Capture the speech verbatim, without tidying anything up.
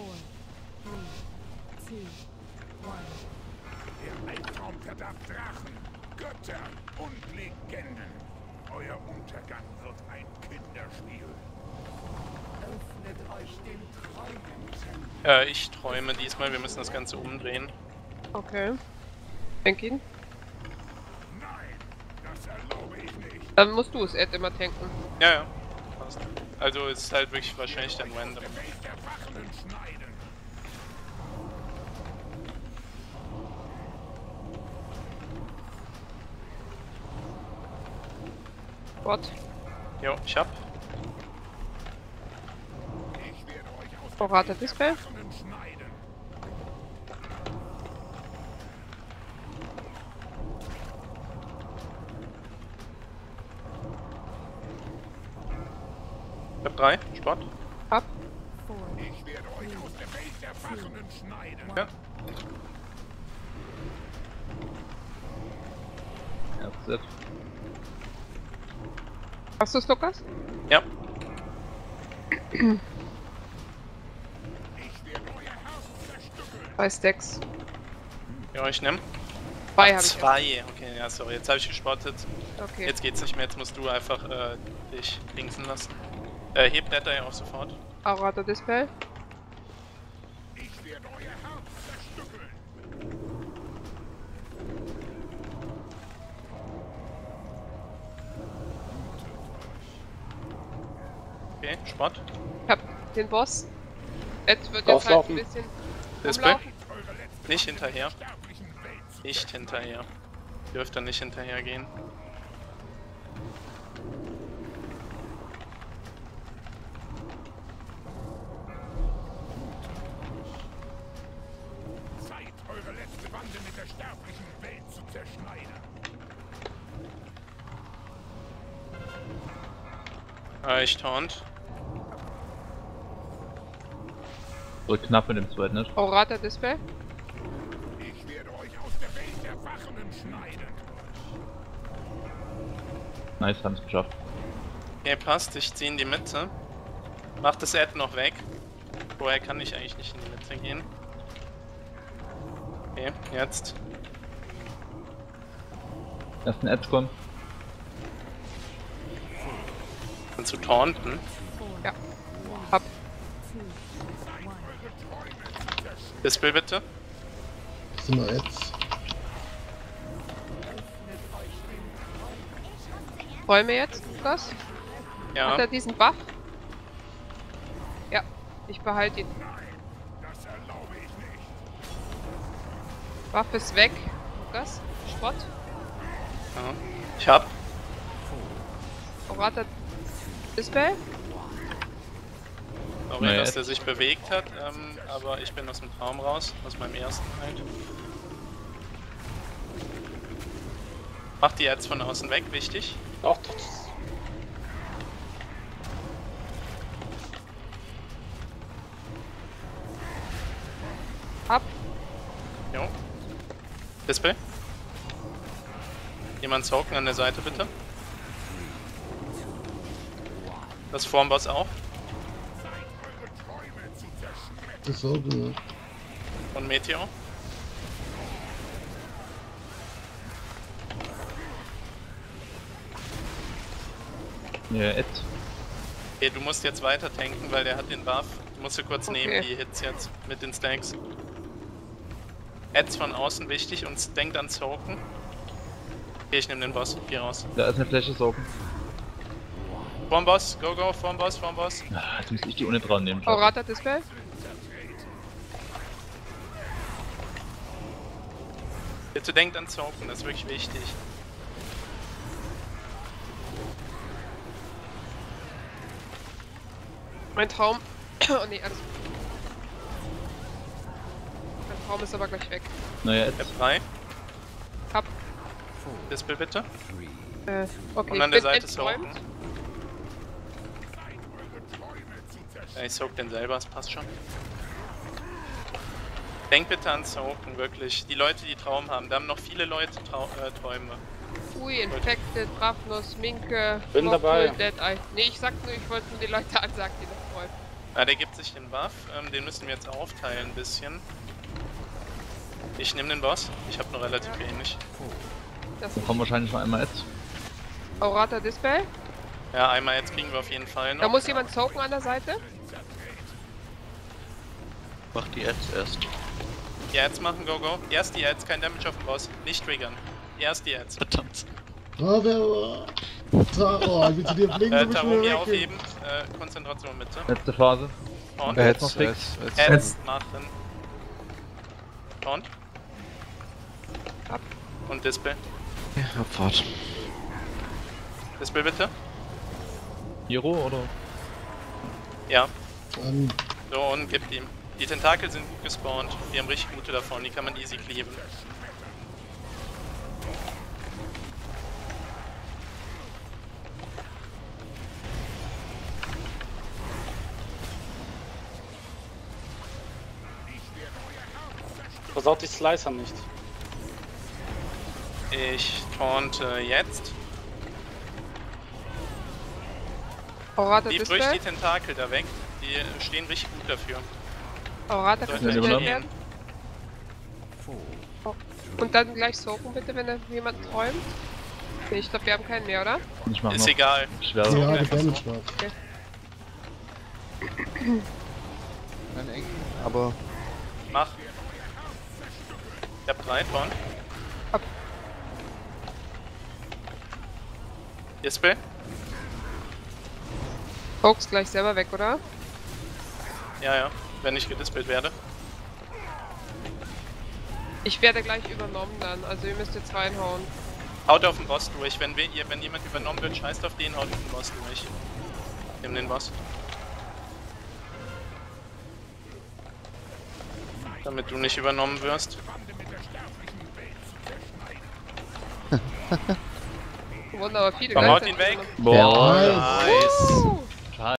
Der Albtraum verdarf Drachen, Götter und Legenden. Euer Untergang wird ein Kinderspiel. Öffnet euch den Träumen. Äh, ich träume diesmal, wir müssen das Ganze umdrehen. Okay. Tank ihn. Nein, das erlaube ich nicht. Dann musst du es, Ed, immer tanken. Ja, ja. Passt. Also es ist halt wirklich wahrscheinlich dann random. Der Weg der Wachenden schneiden. Gott. Jo, ich hab. Ich werde euch aus Vorrater Display. Wachenden schneiden. Ich hab drei. Sport. Ab. Ich werde euch aus der Welt der Wachenden schneiden. Ja. Ja, das ist Hast du es, Lukas? Ja. Ich werde euer Herz zerstückeln. Zwei Stacks. Ja, ich nehm. Zwei habe ich. Zwei. Okay, ja, sorry. Jetzt habe ich gespottet. Okay. Jetzt geht's nicht mehr. Jetzt musst du einfach äh, dich linksen lassen. Äh, heb Blätter ja auch sofort. Vorrater Display. Ich werde euer Herz zerstückeln. Okay, Sport. Ich hab den Boss. Ed wird jetzt halt ein bisschen Display. rumlaufen. Nicht hinterher. Sterblichen Welt zu Nicht hinterher. Dürft ihr nicht hinterher gehen. Zeit, eure letzte Bande mit der sterblichen Welt zu zerschneiden. Äh, ich taunt. so knapp mit dem zweiten, nicht? Vorrater Display. Ich werde euch aus der Welt der Wachenden schneiden. Nice, haben es geschafft. Okay, passt. Ich zieh in die Mitte. Mach das Ad noch weg. Vorher kann ich eigentlich nicht in die Mitte gehen. Okay, jetzt. Ersten Ads kommen. Kannst du taunten? Ja. Hab. Display bitte. Sind wir jetzt? Räume jetzt, Lukas. Ja. Hat er diesen Buff? Ja. Ich behalte ihn. Das erlaube ich nicht. Buff ist weg. Lukas. Spott. ja. Ich hab. Vorrater Display. Sorry, Naja, dass jetzt- der sich bewegt hat, ähm, aber ich bin aus dem Traum raus, aus meinem ersten halt. Mach die jetzt von außen weg, wichtig. Doch, doch. Ab. Jo. Display. Jemand soaken an der Seite bitte. Das Formboss auch. Das ist auch gut. Und Meteor. Ja, Ed. Okay, du musst jetzt weiter tanken, weil der hat den Buff. Du musst du kurz Okay. nehmen, die Hits jetzt mit den Stacks. Ads von außen wichtig und denkt an Soaken. Okay, ich nehme den Boss. Geh raus. Da ist eine Fläche saugen. Vorm Boss, go go, vorm Boss, vorm Boss. Ah, jetzt muss ich die ohne dran nehmen. Vorrater Display. Bitte denkt an Soaken, das ist wirklich wichtig. Mein Traum. Oh nee, alles. Mein Traum ist aber gleich weg. Naja, Ich Ed. hab drei. Hab. Display bitte. Äh, okay. Und an ich der bin Seite entträumt. soaken. Ja, ich soak den selber, das passt schon. Denk bitte an Soaken, wirklich. Die Leute, die Traum haben, da haben noch viele Leute Trau äh, Träume. Ui, Infected, Drafnus, Minke, Bin Mockpool, dabei. Dead Eye. Nee, ich sag nur, ich wollte nur die Leute ansagen, die noch träumen. Ah, der gibt sich den Buff. Ähm, den müssen wir jetzt aufteilen ein bisschen. Ich nehme den Boss. Ich habe nur relativ Ja. wenig. Das Da kommen wahrscheinlich noch einmal Ads. Aurata Dispel. Ja, einmal jetzt kriegen wir auf jeden Fall noch. Da muss jemand soaken an der Seite. Mach die Ads erst. Die Ads machen, go, go. Erst die Ads, kein Damage auf den Boss. Nicht triggern. Erst die Ads. Verdammt. Ah, der war. Oh, ich will zu dir fliegen, Äh, du bist Tarumi mir weg. aufheben. Äh, Konzentration bitte. Letzte Phase. Und Wer jetzt noch fix? Ads machen. Und? Ab. Und Dispel. Ja, Abfahrt. Dispel bitte. Hero oder? Ja. Dann So, und gibt ihm. Die Tentakel sind gut gespawnt. Wir haben richtig gute davon. Die kann man easy cleaven. Versaut die Slicer nicht. Ich taunte jetzt. Aurata Die durch die Dispel. Tentakel da weg. Die stehen richtig gut dafür. Aurata kann Sollte Ja, gestellt übernommen. werden. Oh. Und dann gleich soaken bitte, wenn da jemand träumt. Okay, ich glaube, wir haben keinen mehr, oder? Ich mach Ist noch. egal. Schwer. So. ja, einfach gedamaged so. war. Aber Mach. Ich hab drei von. Ab. Dispel. Soaks gleich selber weg, oder? Ja, ja. Wenn ich gedispelt werde. Ich werde gleich übernommen dann, also ihr müsst jetzt reinhauen. Haut auf den Boss durch. Wenn, wir, ihr- wenn jemand übernommen wird, scheißt auf den, haut auf den Boss durch. Nimm den Boss. Damit du nicht übernommen wirst. Wunderbar, viele Komm, haut gleichzeitig ihn weg. übernommen. Boah. Nice. Uh,